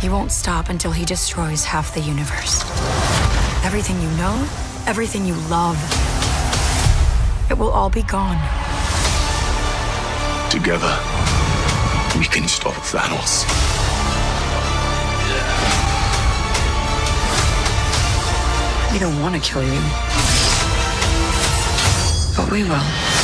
He won't stop until he destroys half the universe. Everything you know, everything you love, it will all be gone. Together, we can stop Thanos. We don't want to kill you, but we will.